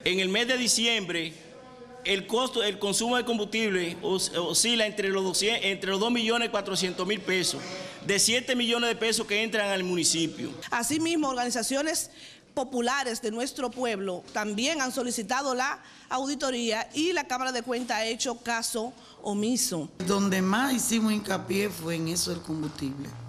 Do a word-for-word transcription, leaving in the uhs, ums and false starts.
En el mes de diciembre, el costo, el consumo de combustible os, oscila entre los, doscientos, entre los dos millones cuatrocientos mil pesos, de siete millones de pesos que entran al municipio. Asimismo, organizaciones populares de nuestro pueblo también han solicitado la auditoría y la Cámara de Cuentas ha hecho caso omiso. Donde más hicimos hincapié fue en eso del combustible.